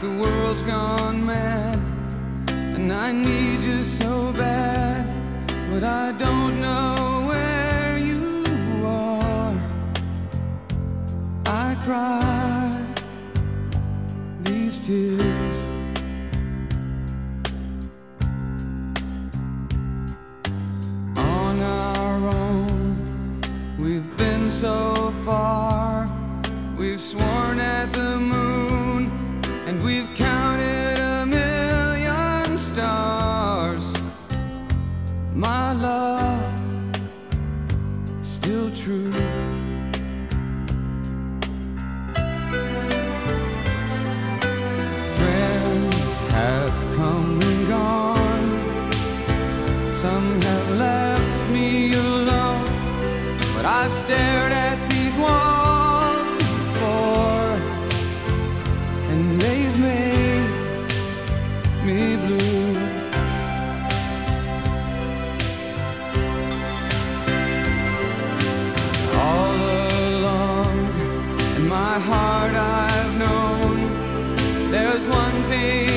the world's gone mad, and I need you so bad, but I don't know where you are. I cry these tears. On our own, we've been so far. We've sworn at the moon, and we've counted a million stars. My love, still true. Friends have come and gone. Some have left me alone, but I've stared at these walls before, and they've made me blue. All along in my heart I've known there's one thing